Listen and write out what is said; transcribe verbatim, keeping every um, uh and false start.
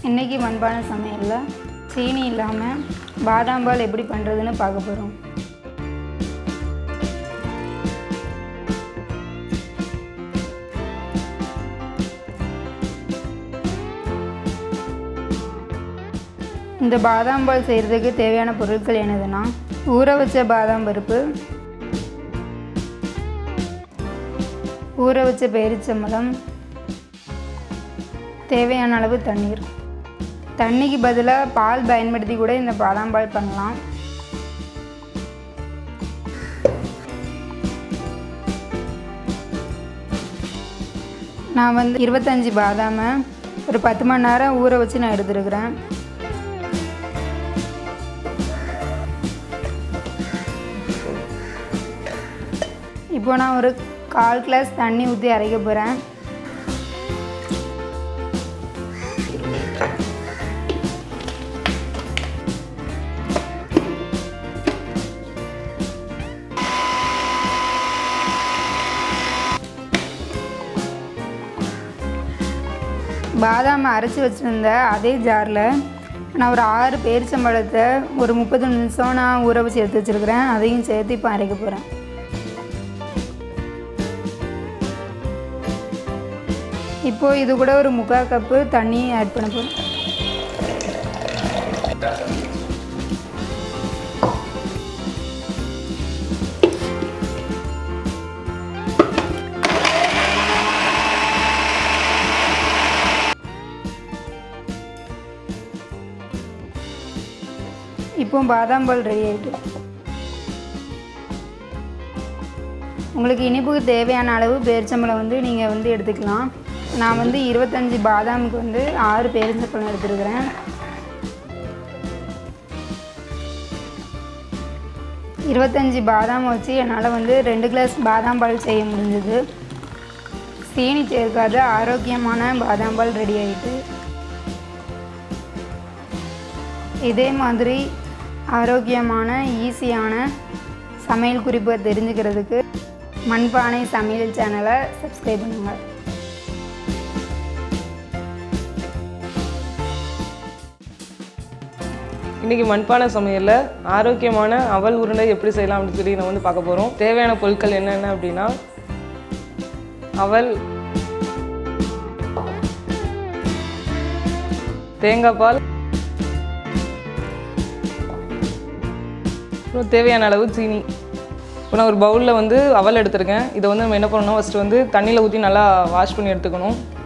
இன்றைக்கி மண்பான சமையலில் சீனி இல்லாமல் பாதாம் பால் எப்படி பண்ணுறதுன்னு பார்க்க போகிறோம். இந்த பாதாம் பால் செய்கிறதுக்கு தேவையான பொருட்கள் என்னதுன்னா, ஊற வச்ச பாதாம் பருப்பு, ஊற வச்ச பேரிச்சம்பழம், தேவையான அளவு தண்ணீர். தண்ணிக்கு பதிலாக பால் பயன்படுத்தி கூட இந்த பாதாம் பால் பண்ணலாம். நான் வந்து இருபத்தஞ்சி பாதாமை ஒரு பத்து மணி நேரம் ஊற வச்சு நான் எடுத்துருக்கிறேன். இப்போ நான் ஒரு கால் கிளாஸ் தண்ணி ஊற்றி அரைக்க போகிறேன். பாதாமை அரைச்சி வச்சுருந்த அதே ஜாரில் நான் ஒரு ஆறு பேரிச்சம்பழத்தை ஒரு முப்பது நிமிஷம் நான் ஊற வச்சு எடுத்து வச்சுருக்கிறேன். அதையும் சேர்த்து இப்போ அரைக்க போகிறேன். இப்போது இது கூட ஒரு முக்கால் கப்பு தண்ணி ஆட் பண்ண போகிறேன். இப்போ பாதாம் பால் ரெடி ஆகிட்டு. உங்களுக்கு இனிப்புக்கு தேவையான அளவு பேரிச்சம்பழம் வந்து நீங்கள் வந்து எடுத்துக்கலாம். நான் வந்து இருபத்தஞ்சி பாதாமுக்கு வந்து ஆறு பேரிச்சம்பழம் எடுத்துருக்கிறேன். இருபத்தஞ்சி பாதாம் வச்சு என்னால் வந்து ரெண்டு கிளாஸ் பாதாம் பால் செய்ய முடிஞ்சது. சீனி சேர்க்காத ஆரோக்கியமான பாதாம் பால் ரெடி ஆகிட்டு. இதே மாதிரி ஆரோக்கியமான ஈஸியான சமையல் குறிப்பை தெரிஞ்சுக்கிறதுக்கு மண்பானை சமையல் சேனலை சப்ஸ்கிரைப் பண்ணுங்கள். இன்றைக்கி மண்பானை சமையலில் ஆரோக்கியமான அவல் உருண்டை எப்படி செய்யலாம் அப்படின்னு சொல்லி நம்ம வந்து பார்க்க போகிறோம். தேவையான பொருட்கள் என்னென்ன அப்படின்னா, அவல், தேங்காய் பால், அப்புறம் தேவையான அளவு சீனி. இப்போ நான் ஒரு பவுலில் வந்து அவல் எடுத்துருக்கேன். இதை வந்து நம்ம என்ன பண்ணணும், ஃபஸ்ட்டு வந்து தண்ணியில் ஊற்றி நல்லா வாஷ் பண்ணி எடுத்துக்கணும்.